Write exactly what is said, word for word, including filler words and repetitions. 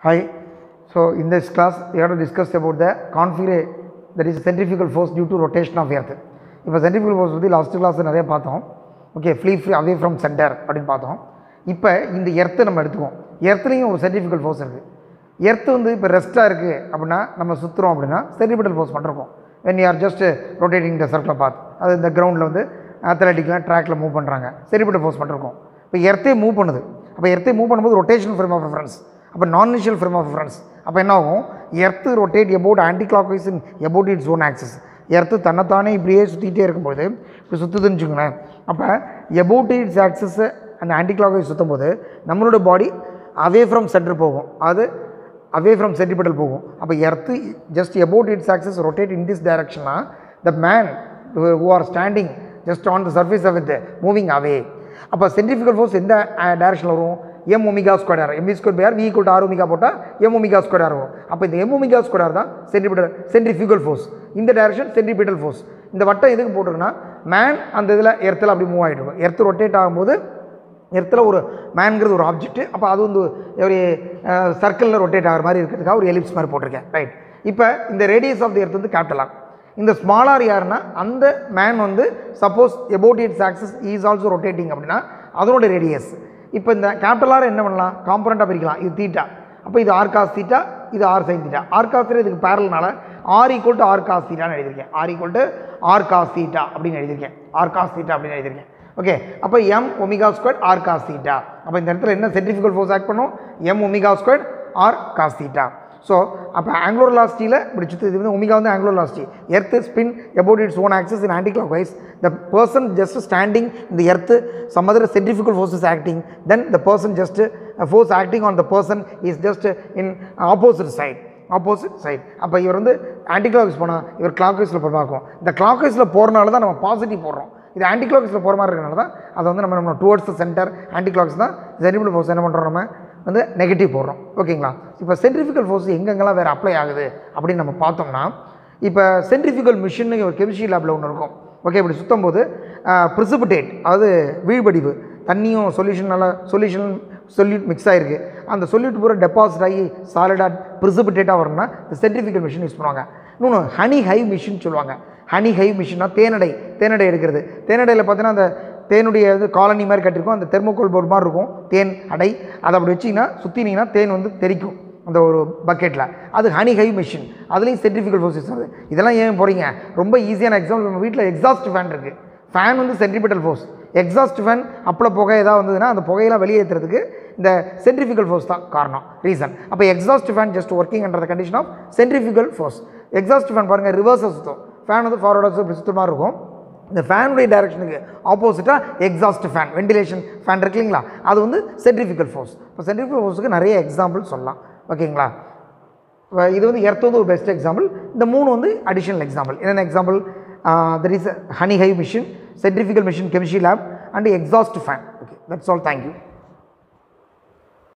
Hi. So in this class we have to discuss about the configure, that is centrifugal force due to rotation of earth. இப்போ centrifugal force பற்றி last class நிறைய பார்த்தோம். Okay, flee free away from centre அப்படின்னு பார்த்தோம். இப்போ இந்த எர்த்தை நம்ம எடுத்துக்குவோம். எர்த்துலேயும் ஒரு சென்ட்ரிஃபிகல் ஃபோர்ஸ் இருக்குது. எர்த்து வந்து இப்போ ரெஸ்ட்டாக இருக்குது அப்படின்னா நம்ம சுற்றுறோம் அப்படின்னா சென்ட்ரிபிட்டல் ஃபோர்ஸ் பண்ணிருக்கோம். when you are just rotating the circular path, அது இந்த கிரவுண்டில் வந்து அத்லட்டிக்லாம் ட்ராக்கில் மூவ் பண்ணுறாங்க, சென்ட்ரிபிட்டல் ஃபோர்ஸ் பண்ணிருக்கோம். இப்போ எர்த்தே மூவ் பண்ணுது. அப்போ எர்த்தே மூவ் பண்ணும்போது ரொட்டேஷன் ஃப்ரேம் ஆஃப் ரெஃபரன்ஸ், அப்போ நான் இனிஷியல் ஃப்ரேம் ஆஃப் ரெஃபரன்ஸ். அப்போ என்ன ஆகும், earth rotate about anticlockwise in about its own axis. Earth தன்னைத்தானே இப்படியே சுற்றிகிட்டே இருக்கும்போது இப்படி சுற்றுதுன்னு வச்சுக்கோங்களேன். அப்போ எபவுட் இட்ஸ் ஆக்சிஸ் அந்த ஆன்டி கிளாக் வைஸ் சுற்றும் போது நம்மளோட பாடி அவே ஃப்ரம் சென்டர் போகும், அது அவே ஃப்ரம் சென்ட்ரிபிட்டல் போகும். அப்போ earth just about its axis rotate in this டைரக்ஷன்னா the man who are standing just on the surface of it moving away. அப்போ சென்ட்ரிஃபிகல் ஃபோர்ஸ் எந்த டைரக்ஷனில் வரும், M omega square R, M V square by R V equal to R omega போட்டால் M omega square R வரும். அப்போ இந்த M omega square R தான் centripetal centrifugal force. இந்த டைரக்ஷன் சென்ட்ரிபிட்டல் ஃபோர்ஸ். இந்த வட்டம் எதுக்கு போட்டிருக்குன்னா மேன் அந்த இதில் எர்த்தில் அப்படி மூவ் ஆகிட்டு இருக்கும். எர்த்து ரொட்டேட் ஆகும்போது எர்த்தில் ஒரு மேன்கிறது ஒரு ஆப்ஜெக்ட், அப்போ அது வந்து ஒரு சர்க்கிளில் ரொட்டேட் ஆகிற மாதிரி இருக்கிறதுக்காக ஒரு எலிப்ஸ் மாதிரி போட்டிருக்கேன். ரைட். இப்போ இந்த ரேடியஸ் ஆஃப் தி எர்த் வந்து கேபிட்டல் ஆர். இந்த ஸ்மாலார் யாருன்னா அந்த மேன் வந்து suppose about its axis is also rotating அப்படின்னா அதனோட ரேடியஸ். இப்போ இந்த கேபிட்டல் ஆர் என்ன பண்ணலாம், காம்பனண்ட்டாக பிரிக்கலாம். இது தீட்டா, அப்போ இது ஆர் காஸ் தீட்டா, இது R sine theta. R cos theta இதுக்கு பேரல்னால R equal to R cos தீட்டான்னு எழுதியிருக்கேன். R equal to R cos theta அப்படின்னு எழுதியிருக்கேன். ஆர் காஸ் தீட்டா அப்படின்னு எழுதியிருக்கேன். ஓகே, அப்போ M omega square R cos theta. அப்போ இந்த இடத்துல என்ன சென்ட்ரிஃபிகல் ஃபோர்ஸ் ஆக்ட் பண்ணும், M omega square R cos theta. So அப்போ ஆங்குலர் வெலாசிட்டியில் இப்படி சுற்றி இது வந்து ஒமிகா வந்து angular velocity. Earth spin about its own axis in anticlockwise. The person just standing இந்த earth, some other centrifugal force is acting, then the person just force acting on the person is just in opposite side opposite side. அப்போ இவர் வந்து anti clock wise போனால் இவர் clock வைஸில் போய் பார்க்கும். இந்த கிளாக் வைஸில் போகிறனால தான் நம்ம பாசிட்டிவ் போடுறோம். இது ஆன்டி கிளாக்ஸில் போகிற மாதிரி இருக்கிறனால தான் அதை வந்து நம்ம நம்ம towards the centre anti clocks தான் சென்ட்ரிபிட்டல் ஃபோர்ஸ் என்ன பண்ணுறோம், நம்ம வந்து நெகட்டிவ் போடுறோம். ஓகேங்களா. இப்போ சென்ட்ரிஃபிகல் ஃபோர்ஸ் எங்கெங்கெல்லாம் வேறு அப்ளை ஆகுது அப்படின்னு நம்ம பார்த்தோம்னா, இப்போ சென்ட்ரிஃபிகல் மிஷின் ஒரு கெமிஸ்ட்ரி லேபில் ஒன்று இருக்கும். ஓகே, இப்படி சுற்றும் போது ப்ரிசிபிடேட், அதாவது வீழ்வடிவு, தண்ணியும் சொல்யூஷன் நல்லா சொல்யூஷன் சொல்யூட் மிக்ஸ் ஆகிருக்கு, அந்த சொல்யூட் பூரா டெபாசிட் ஆகி சாலிடாக ப்ரிசிபிடேட்டாக வரணும்னா இந்த சென்ட்ரிஃபிகல் மிஷின் யூஸ் பண்ணுவாங்க. இன்னொன்று ஹனி ஹைவ் மிஷின் சொல்லுவாங்க. ஹனி ஹைவ் மிஷின்னா தேனடை தேனடை எடுக்கிறது. தேனடையில் பார்த்தீங்கன்னா அந்த தேனுடைய இது காலனி மாதிரி கட்டிருக்கும், அந்த தெர்மோகோல் போர்டு மாதிரி இருக்கும் தேன் அடை. அதை அப்படி வச்சிங்கன்னா சுற்றினீங்கன்னா தேன் வந்து தெரிக்கும் அந்த ஒரு பக்கெட்டில். அது ஹனி ஹைவ் மிஷின். அதுலேயும் சென்ட்ரிஃபிகல் ஃபோர்ஸ் யூஸ் ஆகுது. இதெல்லாம் ஏன் போகிறீங்க, ரொம்ப ஈஸியான எக்ஸாம்பிள். நம்ம வீட்டில் எக்ஸாஸ்ட் ஃபேன் இருக்குது. ஃபேன் வந்து சென்ட்ரிபிட்டல் ஃபோர்ஸ். எக்ஸாஸ்ட் ஃபேன் அப்பள புகை ஏதாவது வந்ததுன்னா அந்த புகையெல்லாம் வெளியேற்றுறதுக்கு இந்த சென்ட்ரிஃபிகல் ஃபோர்ஸ் தான் காரணம், ரீசன். அப்போ exhaust fan just working under the condition of centrifugal force. Exhaust fan பாருங்கள், ரிவர்ஸாக சுற்றும். ஃபேன் வந்து ஃபார்வர்டாக இப்படி சுற்றுற மாதிரி இருக்கும். இந்த ஃபேனுடைய டைரக்ஷனுக்கு ஆப்போசிட்டாக எக்ஸாஸ்ட் ஃபேன், வெண்டிலேஷன் ஃபேன் இருக்கு இல்லைங்களா, அது வந்து சென்ட்ரிஃபிகல் ஃபோர்ஸ். இப்போ சென்ட்ரிஃபிகல் ஃபோர்ஸுக்கு நிறைய எக்ஸாம்பிள் சொல்லலாம். ஓகேங்களா. இது வந்து எர்த் வந்து ஒரு பெஸ்ட் எக்ஸாம்பிள். இந்த மூணு வந்து அடிஷனல் எக்ஸாம்பிள். என்னென்ன example, that is honey hive machine, centrifugal machine chemistry lab, and exhaust fan. Okay, that's all. Thank you.